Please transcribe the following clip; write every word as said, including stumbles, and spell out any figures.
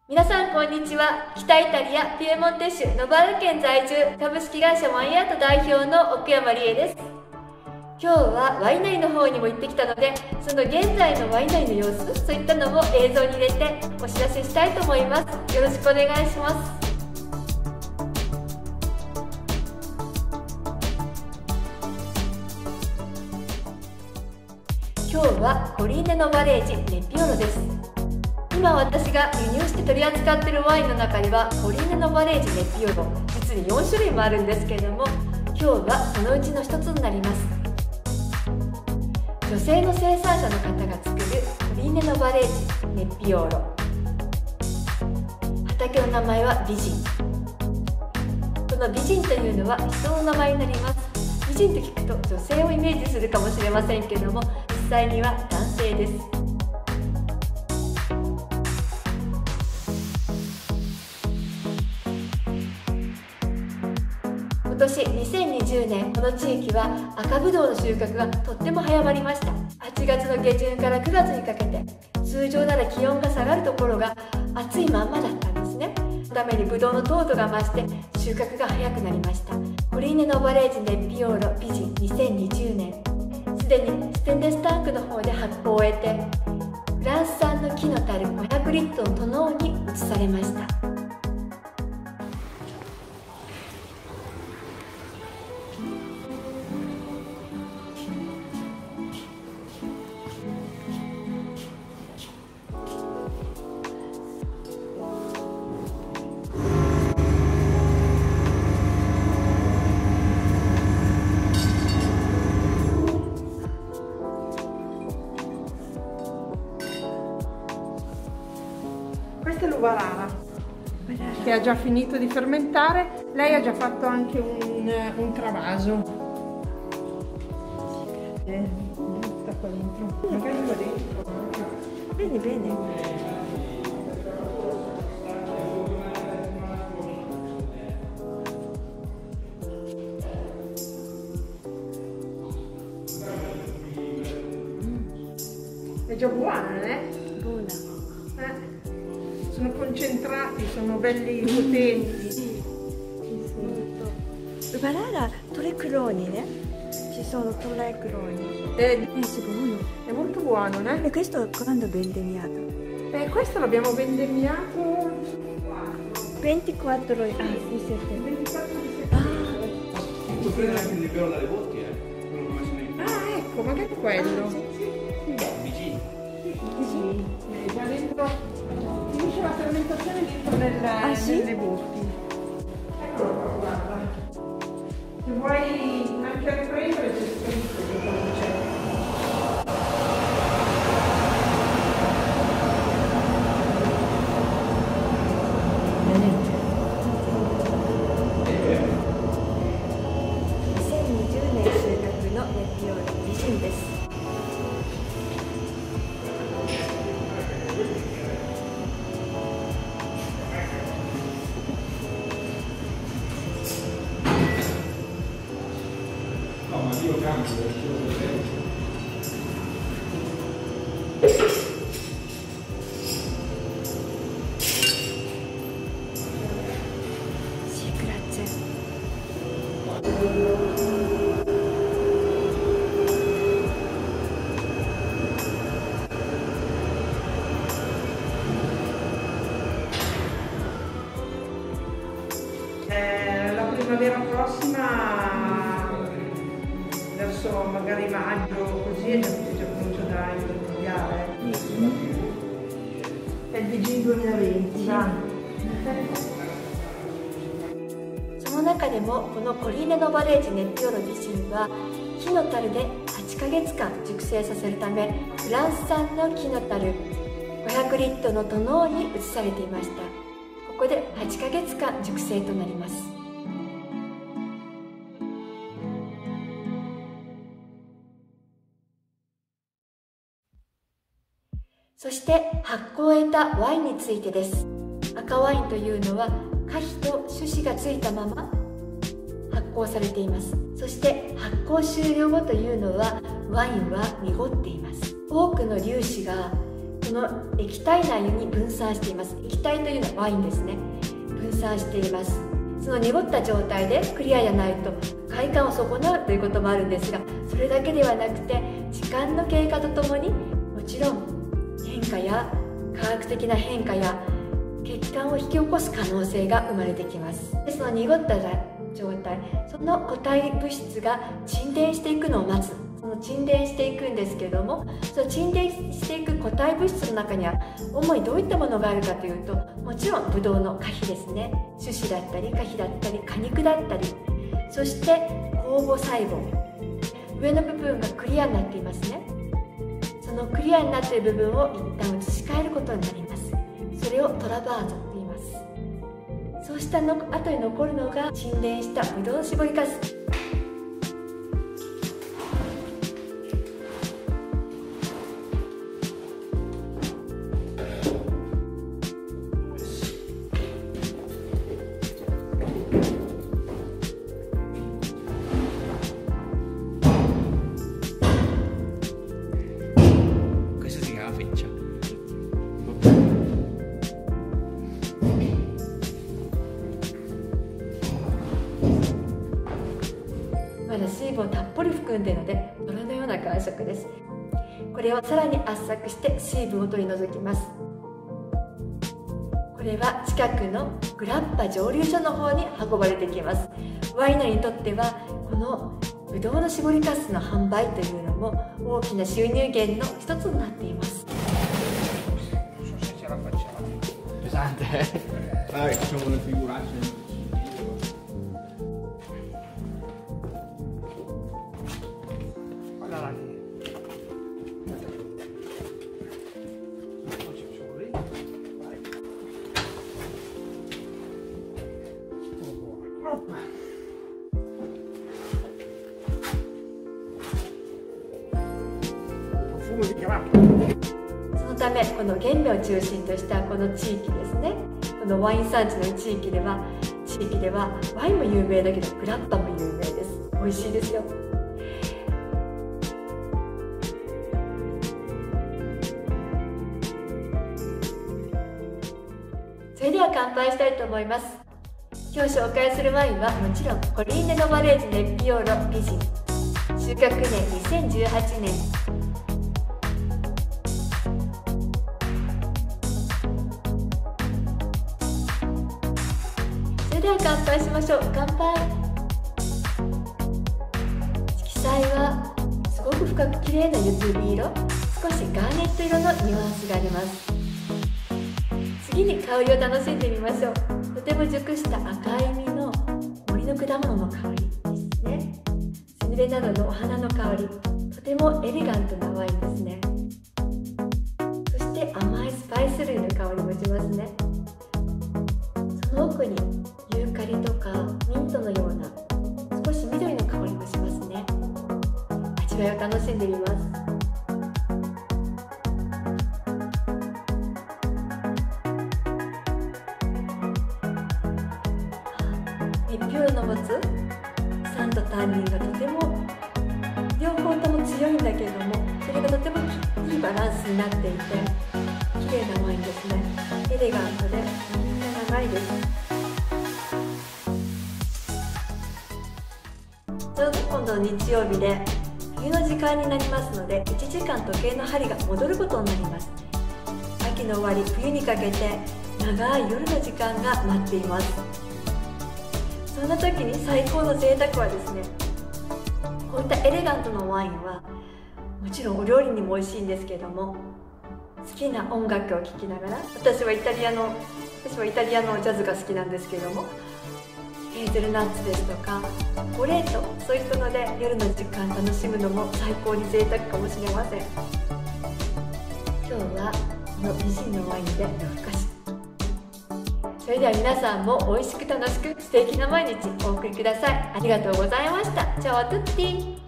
皆さんこんにちは。北イタリアピエモンテ州ノバール県在住株式会社ワインアート代表の奥山理恵です。今日はワイナリーの方にも行ってきたので、その現在のワイナリーの様子、そういったのも映像に入れてお知らせしたいと思います。よろしくお願いします。今日はコリーネ・ノバレージ・ネピオロです。今私が輸入して取り扱っているワインの中にはコリーネ・ノバレージ・ネピオロ、実によん種類もあるんですけれども、今日はそのうちのひとつになります。女性の生産者の方が作るコリーネ・ノバレージ・ネピオロ、畑の名前は美人。この美人というのは人の名前になります。美人と聞くと女性をイメージするかもしれませんけれども、実際には男性です。今年にせんにじゅうねん、この地域は赤ぶどうの収穫がとっても早まりました。はちがつの下旬からくがつにかけて、通常なら気温が下がるところが暑いまんまだったんですね。そのためにぶどうの糖度が増して収穫が早くなりました。コリーネ・ノバレージ・ネピオロ美人にせんにじゅうねん、すでにステンレスタンクの方で発酵を終えて、フランス産の木の樽ごひゃくリットルのトノーに移されました。 Questa è l'uvarara che ha già finito di fermentare. Lei ha già fatto anche un, un travaso. Eh, sta qua dentro. Magari qua dentro. Bene, bene. È già buona, eh? Buona. Sono concentrati, sono belli potenti. Sì, Uvarara tre cloni, né? Ci sono tre cloni. Eh, È sicuro. è molto buono, né? E questo quando vendemmiato? Eh, questo l'abbiamo vendemmiato ventiquattro. Ah, sì, sì, sì. ventiquattro di Ah. settembre. Tu prendi anche il liquore dalle bottiglie, eh? Quello come sono in Ah, ecco, magari quello. Sì, vicini. Sì, è già dentro. Finisce la fermentazione dentro nel, Ah, sì? nelle botti. Eccolo qua, guarda. Se vuoi anche riprendere c'è scritto che cosa c'è. にせんにじゅうねん収穫のネピオロ美人です。 No, ma io cambio del suo Sì, grazie. Eh, la primavera prossima, verso magari maggio, così è già, già comincia a intorniare. È il V G duemilaventi. その中でもこのコリーネ・ノバレージ・ネピオロ美人は木の樽ではちかげつかん熟成させるため、フランス産の木の樽ごひゃくリットルのトノーに移されていました。ここではちかげつかん熟成となります。そして発酵を得たワインについてです。赤ワインというのは果皮と種子がついたまま発酵されています。そして発酵終了後というのはワインは濁っています。多くの粒子がこその液体内に分散しています。液体というのはワインですね。分散しています。その濁った状態でクリアじゃないと快感を損なうということもあるんですが、それだけではなくて時間の経過とともにもちろん変化や科学的な変化や血管を引き起こす可能性が生まれてきます。でその濁った状態、その固体物質が沈殿していくのを待つ。その沈殿していくんですけれども、その沈殿していく固体物質の中には主にどういったものがあるかというと、もちろんブドウの果皮ですね、種子だったり果皮だったり果肉だったり、そして酵母細胞、上の部分がクリアになっていますね。そのクリアになっている部分を一旦移し替えることになります。それをトラバーゾと言います。そうしたの後に残るのが沈殿したブドウの搾りかす。まだ水分をたっぷり含んでいるので泥のような感触です。これをさらに圧搾して水分を取り除きます。これは近くのグラッパ蒸留所の方に運ばれてきます。ワイナリーにとってはこのブドウの搾りかすの販売というのも大きな収入源の一つになっています。 Pesante, eh? Dai, facciamo le figuracce. Guarda là lì. Oggi facciamo lì. Vai. Oppa. Profumo di kebab. そのためこの原料を中心としたこの地域ですね、このワイン産地の地域では地域ではワインも有名だけどグラッパも有名です。美味しいですよ。それでは乾杯したいと思います。今日紹介するワインはもちろんコリーネ・ノバレージ・ネッピオーロ・美人、収穫年にせんじゅうはちねん。それでは乾杯しましょう。乾杯。色彩はすごく深く綺麗なゆずり色、少しガーネット色のニュアンスがあります。次に香りを楽しんでみましょう。とても熟した赤い実の森の果物の香りですね。スミレなどのお花の香り、とてもエレガントなワインですね。そして甘いスパイス類の香りもしますね。その奥にユーカリとかミントのような少し緑の香りもしますね。味わいを楽しんでみます。ネッピオーロの持つ酸とタンニンがとても両方とも強いんだけれども、それがとてもいいバランスになっていて綺麗なワインですね。エレガントでみんな長いです。ちょうど今度の日曜日で冬の時間になりますので、いちじかん時計の針が戻ることになります。秋の終わり、冬にかけて長い夜の時間が待っています。そんな時に最高の贅沢はですね、こういったエレガントなワインはもちろんお料理にも美味しいんですけれども、好きな音楽を聴きながら、私はイタリアの私はイタリアのジャズが好きなんですけれども、ヘーゼルナッツですとかチョコレート、そういったので夜の時間楽しむのも最高に贅沢かもしれません。今日はこの美人のワインで夜更かし。それでは皆さんも美味しく楽しく素敵な毎日お送りください。ありがとうございました。チャオトゥッティ。